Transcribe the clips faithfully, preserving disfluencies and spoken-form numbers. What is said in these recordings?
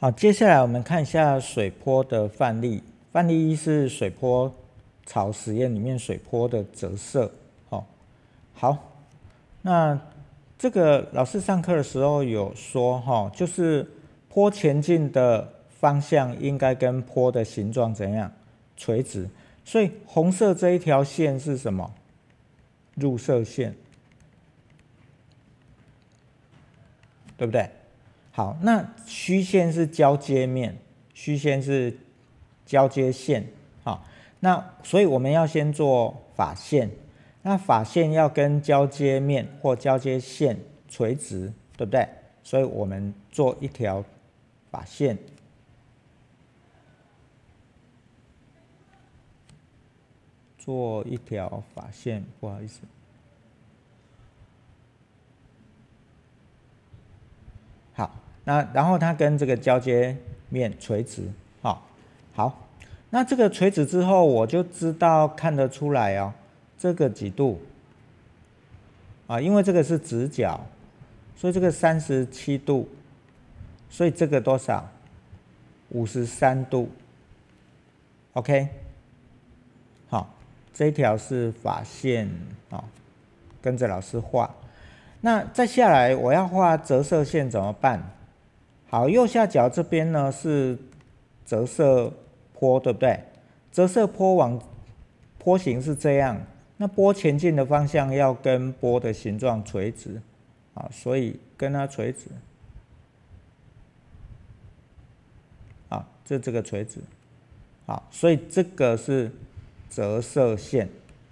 好，接下来我们看一下水波的范例。范例一是水波槽实验里面水波的折射。哦，好，那这个老师上课的时候有说，哈，就是波前进的方向应该跟波的形状怎样？垂直。所以红色这一条线是什么？入射线，对不对？好，那虚线是交接面，虚线是交接线。好，那所以我们要先做法线，那法线要跟交接面或交接线垂直，对不对？所以我们做一条法线。做一条法线，不好意思。好，那然后它跟这个交接面垂直，好，好，那这个垂直之后，我就知道看得出来哦，这个几度啊？因为这个是直角，所以这个三十七度，所以这个多少？五十三度。OK， 好。这一条是法线，啊，跟着老师画。那再下来我要画折射线怎么办？好，右下角这边呢是折射波，对不对？折射波往波形是这样，那波前进的方向要跟波的形状垂直，啊，所以跟它垂直，啊，就这个垂直，好，所以这个是折射线，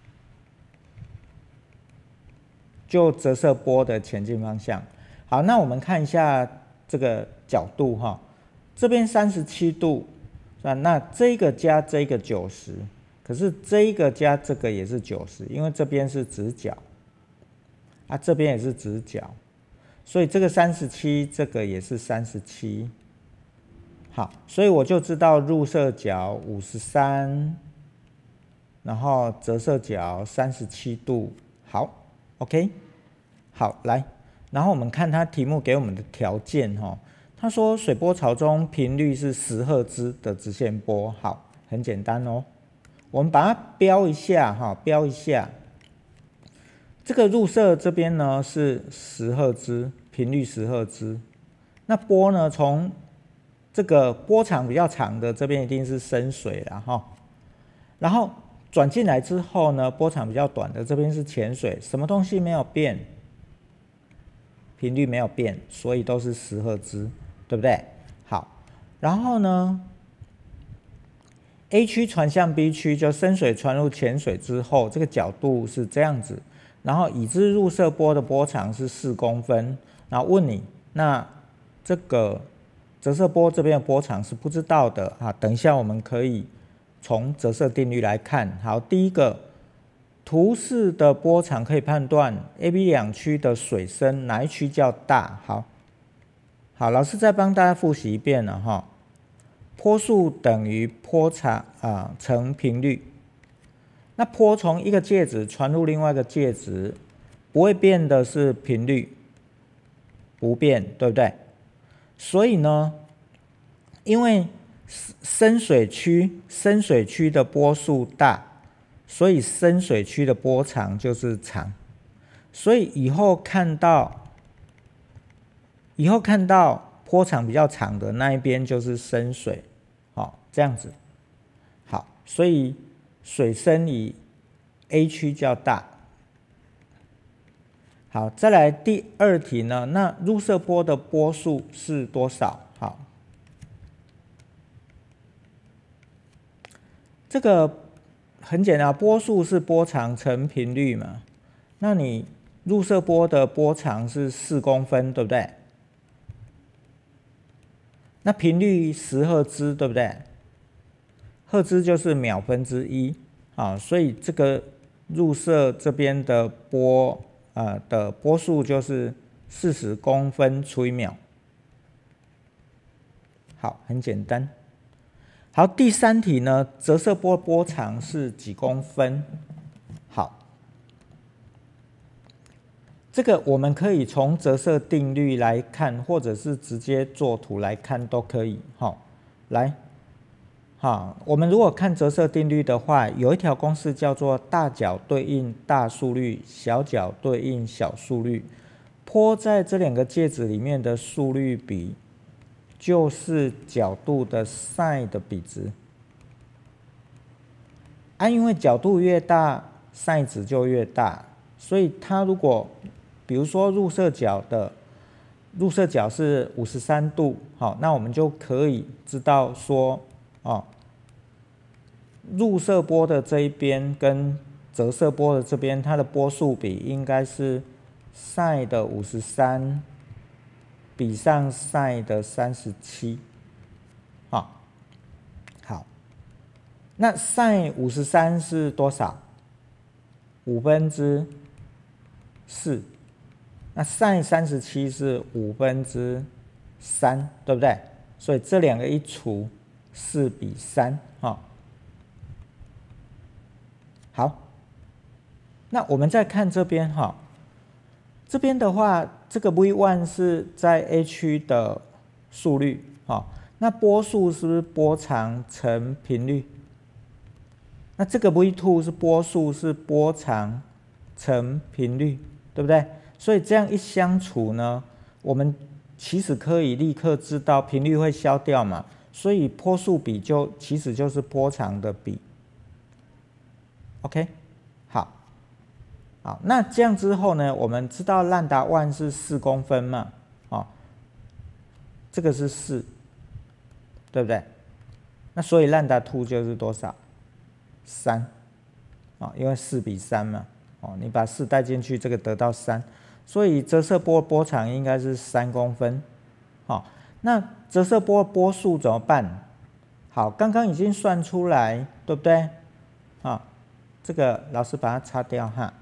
就折射波的前进方向。好，那我们看一下这个角度哈，这边三十七度，啊，那这个加这个九十，可是这一个加这个也是九十，因为这边是直角，啊，这边也是直角，所以这个三十七，这个也是三十七。好，所以我就知道入射角五十三。然后折射角三十七度，好 ，OK， 好，来，然后我们看它题目给我们的条件哈，他说水波槽中频率是十赫兹的直线波，好，很简单哦，我们把它标一下哈，标一下，这个入射这边呢是十赫兹，频率十赫兹，那波呢从这个波长比较长的这边一定是深水啦哈，然后转进来之后呢，波长比较短的这边是浅水，什么东西没有变？频率没有变，所以都是十赫兹，对不对？好，然后呢 ，A 区传向 B 区，就深水传入浅水之后，这个角度是这样子，然后已知入射波的波长是四公分，然后问你，那这个折射波这边的波长是不知道的啊，等一下我们可以从折射定律来看，好，第一个，图示的波长可以判断 A、B 两区的水深哪一区较大。好，好，老师再帮大家复习一遍了哈。波速等于波长啊乘频率。那波从一个介质传入另外一个介质，不会变的是频率，不变，对不对？所以呢，因为深水区深水区的波速大，所以深水区的波长就是长。所以以后看到以后看到波长比较长的那一边就是深水，好，这样子。好，所以水深以 A 区较大。好，再来第二题呢，那入射波的波速是多少？好。这个很简单，波速是波长乘频率嘛。那你入射波的波长是四公分，对不对？那频率十赫兹，对不对？赫兹就是秒分之一啊，所以这个入射这边的波呃的波速就是四十公分除以秒。好，很简单。好，第三题呢，折射波波长是几公分？好， 这个我们可以从折射定律来看，或者是直接做图来看都可以。好，来，好，我们如果看折射定律的话，有一条公式叫做大角对应大速率，小角对应小速率。波在这两个介质里面的速率比，就是角度的 sin 的比值。啊，因为角度越大 ，sin 值就越大，所以它如果比如说入射角的入射角是五十三度，好，那我们就可以知道说，哦，入射波的这一边跟折射波的这边，它的波速比应该是 sin 的五十三比上 sin 的三十七，好，好，那 sin 五十三是多少？五分之四。那 sin 三十七是五分之三，对不对？所以这两个一除，四比三，哈。好，那我们再看这边哈，这边的话，这个 v 一 是在 A 区的速率，哈，那波速是不是波长乘频率？那这个 v 二 是波速是波长乘频率，对不对？所以这样一相除呢，我们其实可以立刻知道频率会消掉嘛，所以波速比就其实就是波长的比。OK， 好，好，那这样之后呢，我们知道兰达一是四公分嘛，哦，这个是四，对不对？那所以兰达二就是多少？三，啊，因为四比三嘛，哦，你把四带进去，这个得到三。所以折射波波长应该是三公分，好，那折射波波速怎么办？好，刚刚已经算出来，对不对？啊，这个老师把它擦掉哈。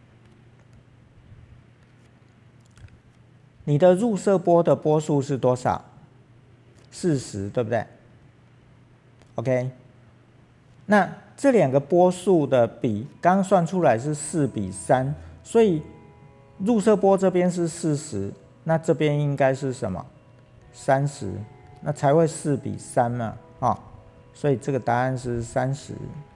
你的入射波的波速是多少？四十，对不对 ？OK， 那这两个波速的比，刚刚算出来是四比三，所以入射波这边是四十，那这边应该是什么？三十，那才会四比三嘛，啊、哦，所以这个答案是三十。